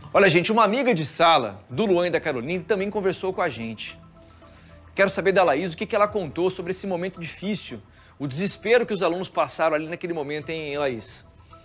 Olha, gente, uma amiga de sala do Luan e da Caroline também conversou com a gente. Quero saber da Laís o que ela contou sobre esse momento difícil, o desespero que os alunos passaram ali naquele momento, hein, Laís?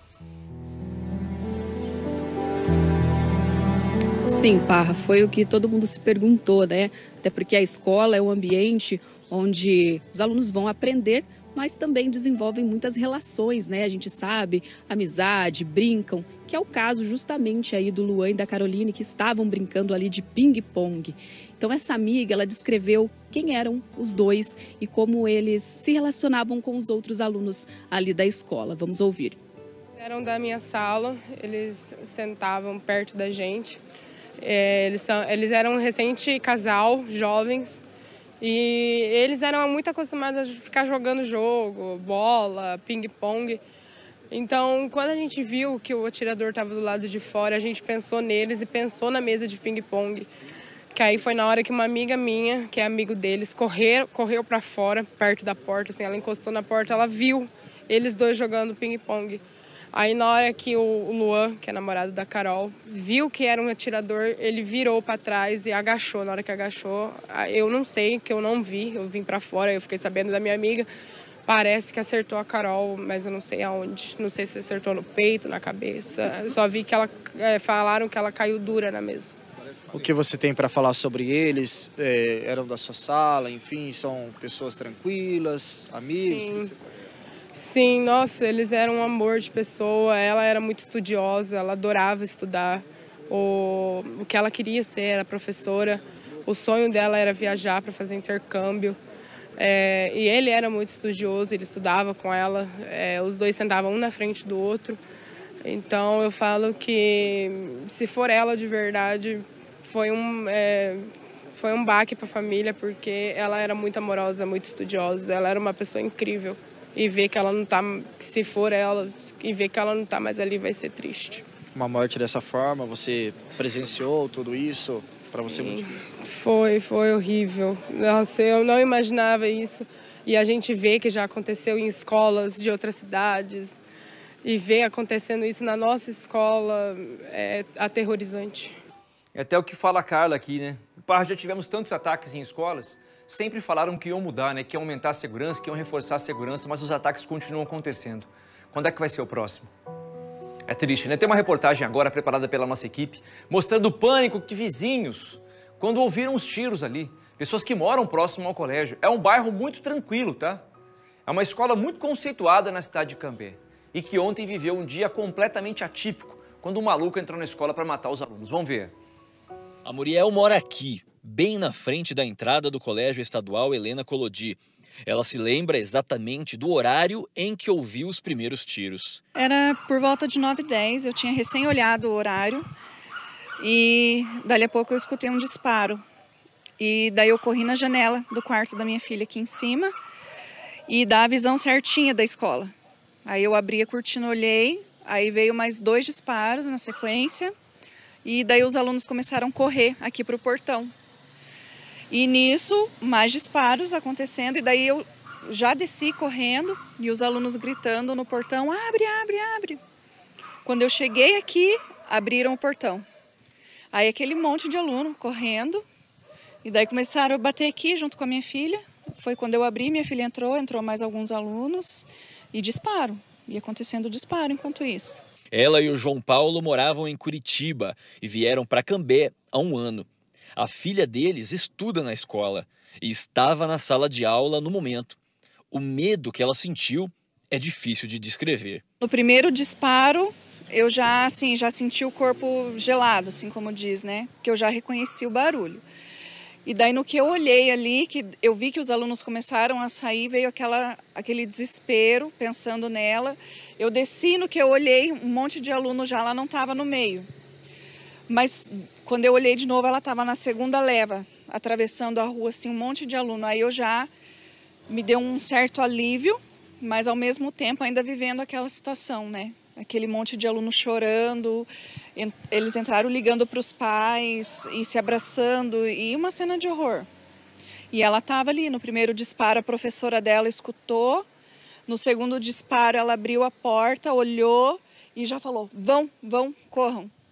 Sim, Parra, foi o que todo mundo se perguntou, né? Até porque a escola é um ambiente onde os alunos vão aprender, mas também desenvolvem muitas relações, né? A gente sabe, amizade, brincam, que é o caso justamente aí do Luan e da Caroline, que estavam brincando ali de ping-pong. Então essa amiga, ela descreveu quem eram os dois e como eles se relacionavam com os outros alunos ali da escola. Vamos ouvir. Eram da minha sala, eles sentavam perto da gente. Eles eram um recente casal, jovens, e eles eram muito acostumados a ficar jogando jogo, bola, ping-pong. Então, quando a gente viu que o atirador estava do lado de fora, a gente pensou neles e pensou na mesa de ping-pong. Que aí foi na hora que uma amiga minha, que é amigo deles, correu para fora, perto da porta, assim, ela encostou na porta, ela viu eles dois jogando ping-pong. Aí na hora que o Luan, que é namorado da Carol, viu que era um atirador, ele virou para trás e agachou. Na hora que agachou, eu não sei, que eu não vi, eu vim para fora, eu fiquei sabendo da minha amiga. Parece que acertou a Carol, mas eu não sei aonde. Não sei se acertou no peito, na cabeça. Eu só vi que falaram que ela caiu dura na mesa. O que você tem para falar sobre eles? Eram da sua sala, enfim, são pessoas tranquilas, amigos? Sim, nossa, eles eram um amor de pessoa. Ela era muito estudiosa, ela adorava estudar. O que ela queria ser era professora. O sonho dela era viajar para fazer intercâmbio. E ele era muito estudioso, ele estudava com ela. Os dois sentavam um na frente do outro. Então eu falo que se for ela de verdade, foi um baque para a família, porque ela era muito amorosa, muito estudiosa. Ela era uma pessoa incrível. E ver que ela não tá, se for ela, e ver que ela não tá mais ali vai ser triste. Uma morte dessa forma, você presenciou tudo isso? Para você muito difícil? Foi horrível. Nossa, eu não imaginava isso. E a gente vê que já aconteceu em escolas de outras cidades. E ver acontecendo isso na nossa escola é aterrorizante. É até o que fala a Carla aqui, né? Já tivemos tantos ataques em escolas. Sempre falaram que iam mudar, né? Que iam aumentar a segurança, que iam reforçar a segurança, mas os ataques continuam acontecendo. Quando é que vai ser o próximo? É triste, né? Tem uma reportagem agora preparada pela nossa equipe, mostrando o pânico que vizinhos, quando ouviram os tiros ali, pessoas que moram próximo ao colégio. É um bairro muito tranquilo, tá? É uma escola muito conceituada na cidade de Cambé e que ontem viveu um dia completamente atípico, quando um maluco entrou na escola para matar os alunos. Vamos ver. A Muriel mora aqui, bem na frente da entrada do Colégio Estadual Helena Collodi. Ela se lembra exatamente do horário em que ouviu os primeiros tiros. Era por volta de 9h10, eu tinha recém olhado o horário e dali a pouco eu escutei um disparo. E daí eu corri na janela do quarto da minha filha aqui em cima e dá a visão certinha da escola. Aí eu abri a cortina, olhei, aí veio mais 2 disparos na sequência e daí os alunos começaram a correr aqui para o portão. E nisso, mais disparos acontecendo, e daí eu já desci correndo e os alunos gritando no portão, abre, abre, abre. Quando eu cheguei aqui, abriram o portão. Aí aquele monte de aluno correndo, e daí começaram a bater aqui junto com a minha filha. Foi quando eu abri, minha filha entrou mais alguns alunos, e disparo. E acontecendo disparo enquanto isso. Ela e o João Paulo moravam em Curitiba e vieram para Cambé há um ano. A filha deles estuda na escola e estava na sala de aula no momento. O medo que ela sentiu é difícil de descrever. No primeiro disparo, eu já senti o corpo gelado, assim como diz, né? Que eu já reconheci o barulho. E daí no que eu olhei ali, que eu vi que os alunos começaram a sair, veio aquele desespero pensando nela. Eu desci, no que eu olhei, um monte de aluno já, ela não estava no meio. Mas quando eu olhei de novo, ela estava na segunda leva, atravessando a rua, assim, um monte de aluno. Aí eu já me deu um certo alívio, mas ao mesmo tempo ainda vivendo aquela situação, né? Aquele monte de aluno chorando, eles entraram ligando para os pais e se abraçando, e uma cena de horror. E ela estava ali, no primeiro disparo a professora dela escutou, no segundo disparo ela abriu a porta, olhou e já falou, vão, corram.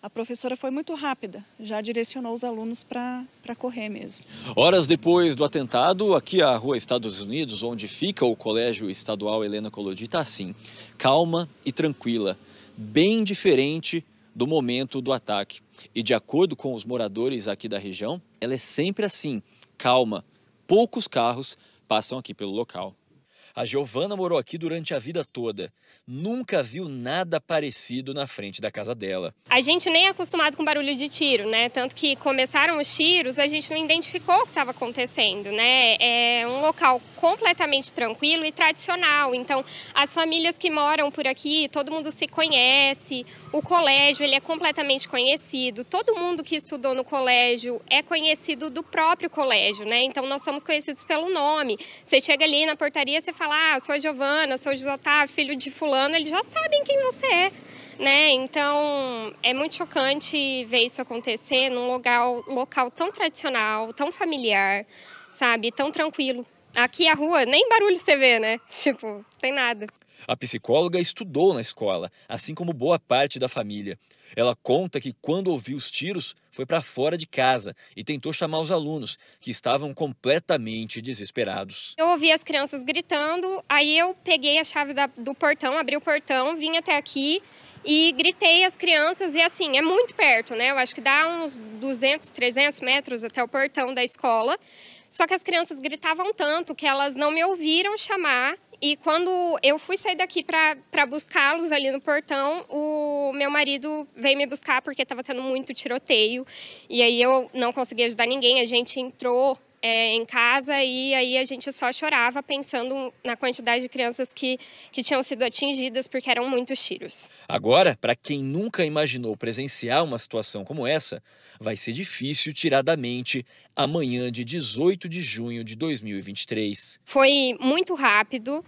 A professora foi muito rápida, já direcionou os alunos para correr mesmo. Horas depois do atentado, aqui a Rua Estados Unidos, onde fica o Colégio Estadual Helena Collodi, está assim, calma e tranquila, bem diferente do momento do ataque. E de acordo com os moradores aqui da região, ela é sempre assim, calma. Poucos carros passam aqui pelo local. A Giovana morou aqui durante a vida toda. Nunca viu nada parecido na frente da casa dela. A gente nem é acostumado com barulho de tiro, né? Tanto que começaram os tiros, a gente não identificou o que estava acontecendo, né? É um local completamente tranquilo e tradicional. Então, as famílias que moram por aqui, todo mundo se conhece. O colégio, ele é completamente conhecido. Todo mundo que estudou no colégio é conhecido do próprio colégio, né? Então, nós somos conhecidos pelo nome. Você chega ali na portaria, você fala, sou a Giovana, sou o José Otávio, filho de fulano, eles já sabem quem você é, né? Então, é muito chocante ver isso acontecer num local tão tradicional, tão familiar, sabe? Tão tranquilo. Aqui a rua, nem barulho você vê, né? Tipo, tem nada. A psicóloga estudou na escola, assim como boa parte da família. Ela conta que quando ouviu os tiros, foi para fora de casa e tentou chamar os alunos, que estavam completamente desesperados. Eu ouvi as crianças gritando, aí eu peguei a chave do portão, abri o portão, vim até aqui e gritei às crianças. E assim, é muito perto, né? Eu acho que dá uns 200, 300 metros até o portão da escola. Só que as crianças gritavam tanto que elas não me ouviram chamar. E quando eu fui sair daqui para buscá-los ali no portão, o meu marido veio me buscar porque estava tendo muito tiroteio. E aí eu não consegui ajudar ninguém, a gente entrou em casa e aí a gente só chorava pensando na quantidade de crianças que tinham sido atingidas porque eram muitos tiros. Agora, para quem nunca imaginou presenciar uma situação como essa, vai ser difícil tirar da mente a manhã de 18 de junho de 2023. Foi muito rápido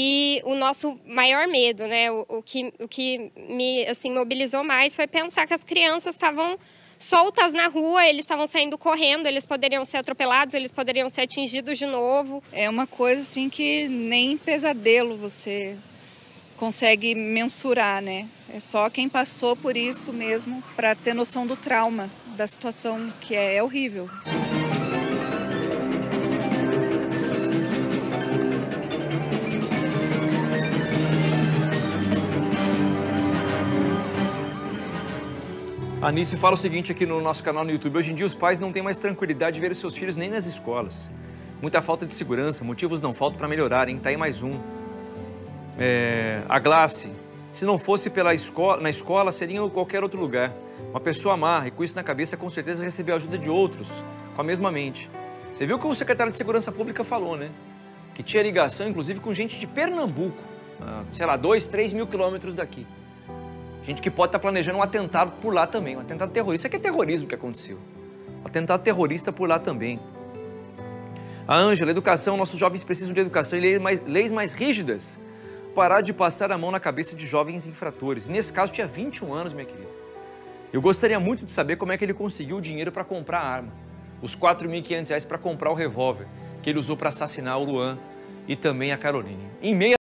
e o nosso maior medo, né, o que me mobilizou mais foi pensar que as crianças estavam soltas na rua, eles estavam saindo correndo, eles poderiam ser atropelados, eles poderiam ser atingidos de novo. É uma coisa assim que nem pesadelo você consegue mensurar, né? É só quem passou por isso mesmo para ter noção do trauma da situação, que é horrível. A Anice fala o seguinte aqui no nosso canal no YouTube. Hoje em dia os pais não têm mais tranquilidade de ver os seus filhos nem nas escolas. Muita falta de segurança, motivos não faltam para melhorar, hein? Tá aí mais um. A Glace, se não fosse na escola, seria em qualquer outro lugar. Uma pessoa má e com isso na cabeça com certeza recebeu a ajuda de outros, com a mesma mente. Você viu o que o secretário de Segurança Pública falou, né? Que tinha ligação, inclusive, com gente de Pernambuco, sei lá, 2, 3 mil quilômetros daqui. Gente que pode estar planejando um atentado por lá também, um atentado terrorista. Isso aqui é terrorismo que aconteceu. Um atentado terrorista por lá também. A Ângela, educação, nossos jovens precisam de educação e leis mais rígidas. Parar de passar a mão na cabeça de jovens infratores. Nesse caso, tinha 21 anos, minha querida. Eu gostaria muito de saber como é que ele conseguiu o dinheiro para comprar a arma. Os R$ 4.500 para comprar o revólver que ele usou para assassinar o Luan e também a Caroline. Em meio